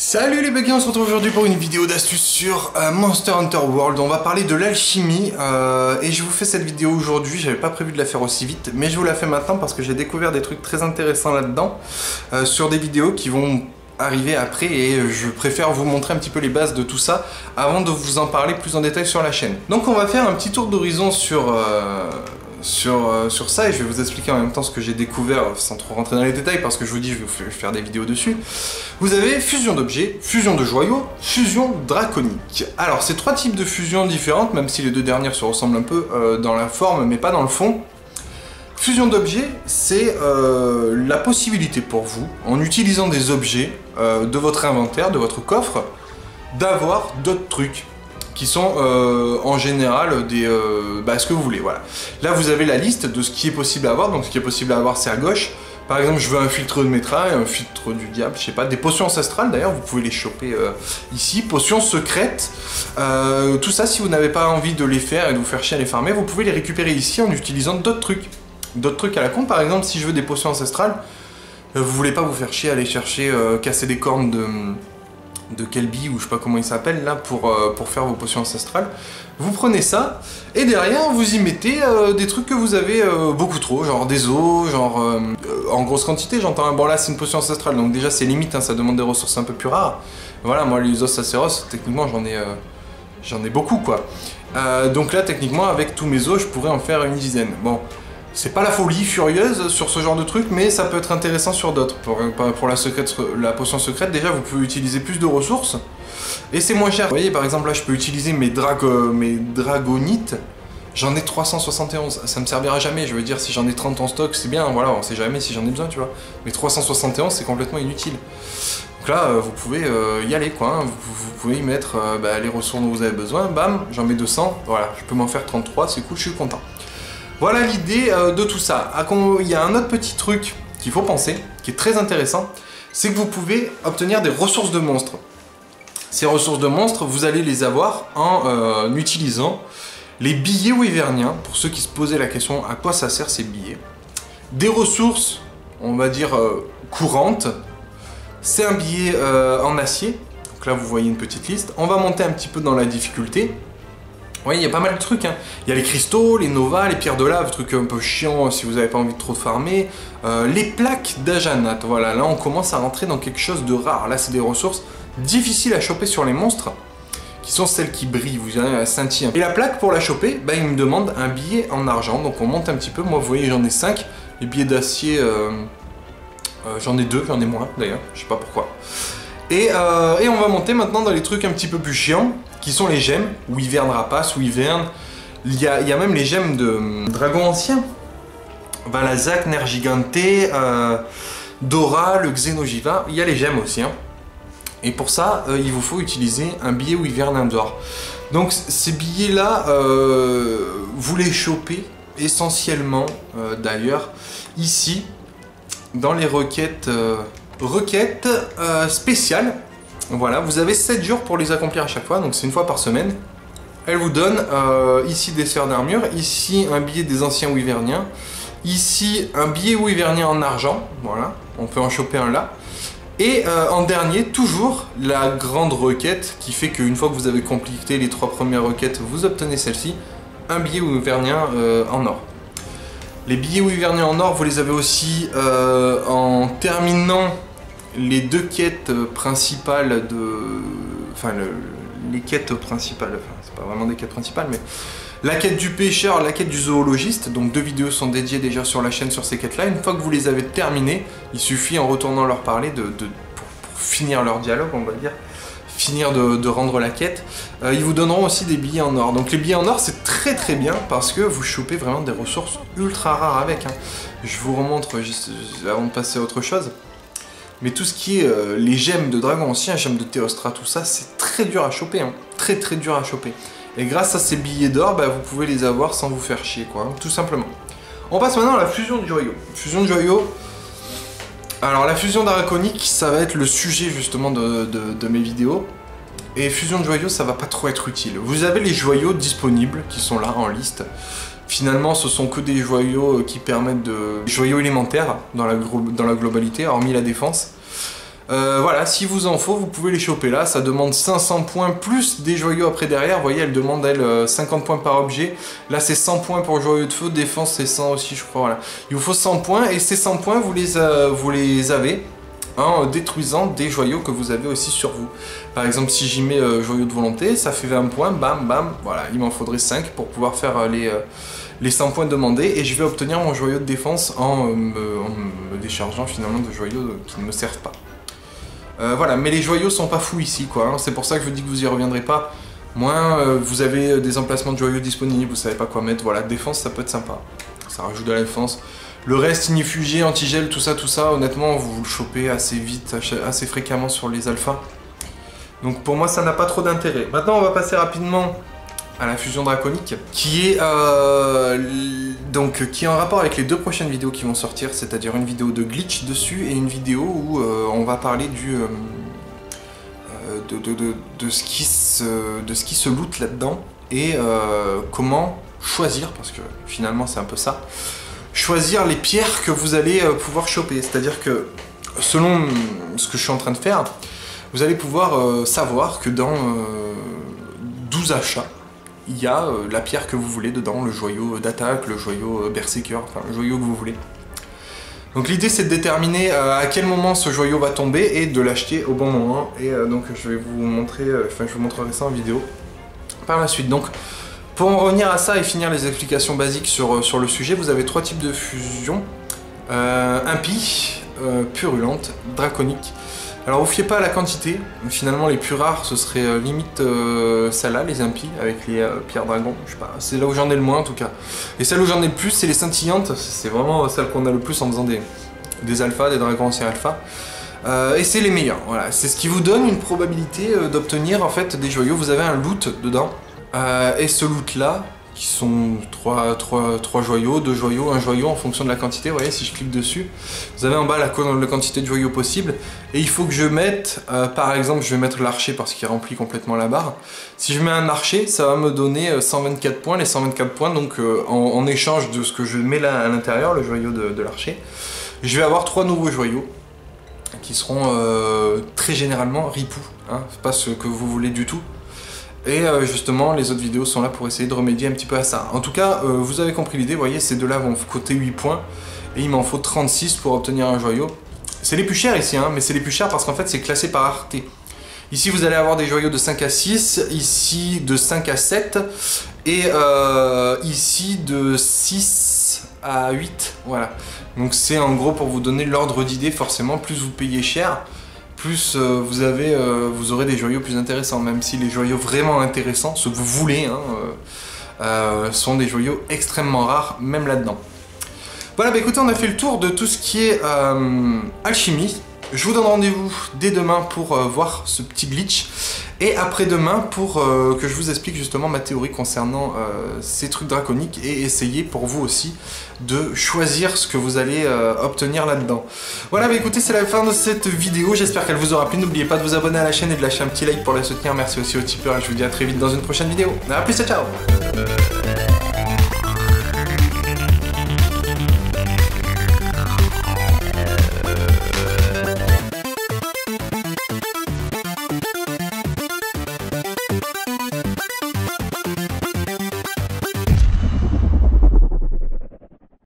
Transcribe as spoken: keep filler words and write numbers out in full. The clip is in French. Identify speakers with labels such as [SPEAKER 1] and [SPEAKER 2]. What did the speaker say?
[SPEAKER 1] Salut les buggers, on se retrouve aujourd'hui pour une vidéo d'astuce sur euh, Monster Hunter World. On va parler de l'alchimie euh, et je vous fais cette vidéo aujourd'hui. J'avais pas prévu de la faire aussi vite, mais je vous la fais maintenant parce que j'ai découvert des trucs très intéressants là-dedans euh, sur des vidéos qui vont arriver après et je préfère vous montrer un petit peu les bases de tout ça avant de vous en parler plus en détail sur la chaîne. Donc on va faire un petit tour d'horizon sur... Euh, Sur, euh, sur ça et je vais vous expliquer en même temps ce que j'ai découvert sans trop rentrer dans les détails parce que je vous dis je vais faire des vidéos dessus. Vous avez fusion d'objets, fusion de joyaux, fusion draconique. Alors c'est trois types de fusions différentes même si les deux dernières se ressemblent un peu euh, dans la forme mais pas dans le fond. Fusion d'objets, c'est euh, la possibilité pour vous, en utilisant des objets euh, de votre inventaire, de votre coffre, d'avoir d'autres trucs qui sont euh, en général des, euh, bah, ce que vous voulez, voilà. Là vous avez la liste de ce qui est possible à avoir, donc ce qui est possible à avoir c'est à gauche. Par exemple je veux un filtre de métraille, un filtre du diable, je sais pas, des potions ancestrales d'ailleurs, vous pouvez les choper euh, ici, potions secrètes, euh, tout ça si vous n'avez pas envie de les faire et de vous faire chier à les farmer, vous pouvez les récupérer ici en utilisant d'autres trucs. D'autres trucs à la con, par exemple si je veux des potions ancestrales, euh, vous voulez pas vous faire chier à aller chercher, euh, casser des cornes de... de Kelby ou je sais pas comment il s'appelle là pour, euh, pour faire vos potions ancestrales. Vous prenez ça et derrière vous y mettez euh, des trucs que vous avez euh, beaucoup trop, genre des os, genre euh, euh, en grosse quantité j'entends. Bon là c'est une potion ancestrale donc déjà c'est limite, hein, ça demande des ressources un peu plus rares. Voilà, moi les os acéros techniquement j'en ai, euh, j'en ai beaucoup quoi. Euh, donc là techniquement avec tous mes os je pourrais en faire une dizaine. Bon. C'est pas la folie furieuse sur ce genre de truc, mais ça peut être intéressant sur d'autres. Pour, pour la, secrète, la potion secrète, déjà, vous pouvez utiliser plus de ressources. Et c'est moins cher. Vous voyez, par exemple, là, je peux utiliser mes, drag mes dragonites. J'en ai trois cent soixante et onze. Ça me servira jamais. Je veux dire, si j'en ai trente en stock, c'est bien. Voilà, on sait jamais si j'en ai besoin, tu vois. Mais trois cent soixante et onze, c'est complètement inutile. Donc là, vous pouvez euh, y aller, quoi. Hein. Vous, vous pouvez y mettre euh, bah, les ressources dont vous avez besoin. Bam, j'en mets deux cents. Voilà, je peux m'en faire trente-trois. C'est cool, je suis content. Voilà l'idée euh, de tout ça. Il y a un autre petit truc qu'il faut penser, qui est très intéressant, c'est que vous pouvez obtenir des ressources de monstres. Ces ressources de monstres, vous allez les avoir en euh, utilisant les billets wyverniens, pour ceux qui se posaient la question à quoi ça sert ces billets. Des ressources, on va dire, euh, courantes. C'est un billet euh, en acier, donc là vous voyez une petite liste. On va monter un petit peu dans la difficulté. Oui, il y a pas mal de trucs, hein. Il y a les cristaux, les novas, les pierres de lave, trucs un peu chiants si vous n'avez pas envie de trop de farmer. Euh, les plaques d'Ajanat, voilà, là on commence à rentrer dans quelque chose de rare. Là c'est des ressources difficiles à choper sur les monstres, qui sont celles qui brillent, vous avez un scintille. Et la plaque pour la choper, bah, il me demande un billet en argent, donc on monte un petit peu. Moi vous voyez j'en ai cinq, les billets d'acier, euh, euh, j'en ai deux, j'en ai moins d'ailleurs, je sais pas pourquoi. Et, euh, et on va monter maintenant dans les trucs un petit peu plus chiants, qui sont les gemmes, Wyvern Rapace, Wyvern, il y a, il y a même les gemmes de euh, Dragon Ancien, Valazak, Nergigante, euh, Dora, le Xenogiva, il y a les gemmes aussi. Hein. Et pour ça, euh, il vous faut utiliser un billet Wyvern Indoor. Donc ces billets-là, euh, vous les chopez essentiellement, euh, d'ailleurs, ici, dans les requêtes, euh, requêtes euh, spéciales. Voilà, vous avez sept jours pour les accomplir à chaque fois, donc c'est une fois par semaine. Elle vous donne euh, ici des sphères d'armure, ici un billet des anciens wyverniens, ici un billet wyvernien en argent, voilà, on peut en choper un là. Et euh, en dernier, toujours la grande requête qui fait qu'une fois que vous avez complété les trois premières requêtes, vous obtenez celle-ci, un billet wyvernien euh, en or. Les billets wyverniens en or, vous les avez aussi euh, en terminant les deux quêtes principales de... Enfin, le... les quêtes principales, enfin, c'est pas vraiment des quêtes principales, mais la quête du pêcheur, la quête du zoologiste, donc deux vidéos sont dédiées déjà sur la chaîne sur ces quêtes-là. Une fois que vous les avez terminées, il suffit en retournant leur parler, de, de, pour, pour finir leur dialogue, on va dire, finir de, de rendre la quête, euh, ils vous donneront aussi des billets en or. Donc les billets en or, c'est très très bien, parce que vous chopez vraiment des ressources ultra rares avec. Hein. Je vous remontre juste avant de passer à autre chose. Mais tout ce qui est euh, les gemmes de Dragon Ancien, gemmes de Théostra, tout ça, c'est très dur à choper, hein. Très très dur à choper. Et grâce à ces billets d'or, bah, vous pouvez les avoir sans vous faire chier, quoi, hein, tout simplement. On passe maintenant à la fusion de joyaux. Fusion de joyaux. Alors la fusion draconique, ça va être le sujet justement de, de, de mes vidéos. Et fusion de joyaux, ça va pas trop être utile. Vous avez les joyaux disponibles qui sont là en liste. Finalement, ce sont que des joyaux qui permettent de... Des joyaux élémentaires dans la, dans la globalité, hormis la défense. Euh, voilà, si vous en faut, vous pouvez les choper là. Ça demande cinq cents points plus des joyaux après derrière. Vous voyez, elle demande elle cinquante points par objet. Là, c'est cent points pour joyau de feu. Défense, c'est cent aussi, je crois. Voilà. Il vous faut cent points et ces cent points, vous les, euh, vous les avez en détruisant des joyaux que vous avez aussi sur vous. Par exemple, si j'y mets euh, joyau de volonté, ça fait vingt points. Bam, bam. Voilà, il m'en faudrait cinq pour pouvoir faire euh, les, euh, les cent points demandés. Et je vais obtenir mon joyau de défense en, euh, me, en me déchargeant finalement de joyaux qui ne me servent pas. Euh, voilà, mais les joyaux sont pas fous ici, quoi. Hein. C'est pour ça que je vous dis que vous y reviendrez pas. Moins euh, vous avez des emplacements de joyaux disponibles, vous savez pas quoi mettre. Voilà, défense, ça peut être sympa. Ça rajoute de la défense. Le reste, inifugé, antigel, tout ça, tout ça, honnêtement, vous, vous le chopez assez vite, assez fréquemment sur les alphas. Donc pour moi, ça n'a pas trop d'intérêt. Maintenant, on va passer rapidement à la fusion draconique, qui est euh, donc qui est en rapport avec les deux prochaines vidéos qui vont sortir, c'est-à-dire une vidéo de glitch dessus et une vidéo où euh, on va parler du euh, de, de, de, de ce qui se de ce qui se loot là-dedans et euh, comment choisir, parce que finalement c'est un peu ça, choisir les pierres que vous allez euh, pouvoir choper. C'est-à-dire que selon ce que je suis en train de faire, vous allez pouvoir euh, savoir que dans euh, douze achats, il y a euh, la pierre que vous voulez dedans, le joyau d'attaque, le joyau euh, berserker, enfin le joyau que vous voulez. Donc l'idée c'est de déterminer euh, à quel moment ce joyau va tomber et de l'acheter au bon moment. Et euh, donc je vais vous montrer, euh, enfin je vous montrerai ça en vidéo par la suite. Donc pour en revenir à ça et finir les explications basiques sur, euh, sur le sujet, vous avez trois types de fusion. Euh, impie, euh, purulente, draconique. Alors vous fiez pas à la quantité, finalement les plus rares ce serait euh, limite euh, celle-là, les impies, avec les euh, pierres dragons, je sais pas, c'est là où j'en ai le moins en tout cas. Et celle où j'en ai le plus, c'est les scintillantes, c'est vraiment celle qu'on a le plus en faisant des, des alphas, des dragons anciens alpha. Euh, et c'est les meilleurs, voilà, c'est ce qui vous donne une probabilité euh, d'obtenir en fait des joyaux, vous avez un loot dedans, euh, et ce loot là, qui sont trois, trois, trois joyaux, deux joyaux, un joyau en fonction de la quantité. Vous voyez, si je clique dessus, vous avez en bas la, la quantité de joyaux possible. Et il faut que je mette, euh, par exemple, je vais mettre l'archer parce qu'il remplit complètement la barre. Si je mets un archer, ça va me donner cent vingt-quatre points. Les cent vingt-quatre points, donc euh, en, en échange de ce que je mets là à l'intérieur, le joyau de, de l'archer, je vais avoir trois nouveaux joyaux qui seront euh, très généralement ripoux. Hein, c'est pas ce que vous voulez du tout. Et euh, justement, les autres vidéos sont là pour essayer de remédier un petit peu à ça. En tout cas, euh, vous avez compris l'idée, vous voyez, ces deux-là vont coûter huit points. Et il m'en faut trente-six pour obtenir un joyau. C'est les plus chers ici, hein, mais c'est les plus chers parce qu'en fait, c'est classé par rareté. Ici, vous allez avoir des joyaux de cinq à six, ici de cinq à sept, et euh, ici de six à huit. Voilà. Donc c'est en gros pour vous donner l'ordre d'idée, forcément, plus vous payez cher, plus euh, vous, avez, euh, vous aurez des joyaux plus intéressants, même si les joyaux vraiment intéressants, ceux que vous voulez, hein, euh, euh, sont des joyaux extrêmement rares, même là-dedans. Voilà, bah écoutez, on a fait le tour de tout ce qui est euh, alchimie. Je vous donne rendez-vous dès demain pour euh, voir ce petit glitch, et après-demain pour euh, que je vous explique justement ma théorie concernant euh, ces trucs draconiques, et essayer pour vous aussi de choisir ce que vous allez euh, obtenir là-dedans. Voilà, bah écoutez, c'est la fin de cette vidéo, j'espère qu'elle vous aura plu. N'oubliez pas de vous abonner à la chaîne et de lâcher un petit like pour la soutenir. Merci aussi aux tipeurs et je vous dis à très vite dans une prochaine vidéo. A plus, ciao ciao.